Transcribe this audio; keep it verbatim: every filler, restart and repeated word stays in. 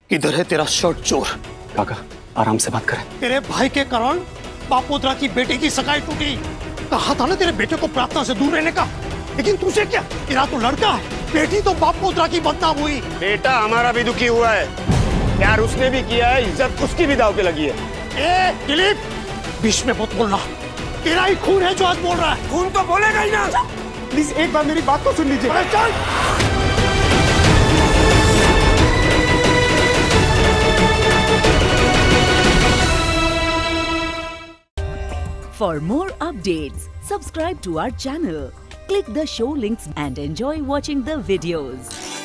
किधर है तेरा शर्ट चोर? काका आराम से बात करें। तेरे भाई के कारण बापोद्रा की बेटे की सगाई टूटी। कहा था ना तेरे बेटे को प्रार्थना से दूर रहने का, लेकिन तुझे क्या, तेरा तो लड़का है, बेटी तो बापोद्रा की बदनाम हुई। बेटा हमारा भी दुखी हुआ है, प्यार उसने भी किया है, इज्जत उसकी भी दांव पे लगी है। ए दिलीप, बीच में मत बोलना, तेरा ही खून है जो आज बोल रहा है। खून तो बोलेगा ही ना। प्लीज एक बार मेरी बात तो सुन लीजिए। अरे चल। For more updates, subscribe to our channel, click the show links and enjoy watching the videos.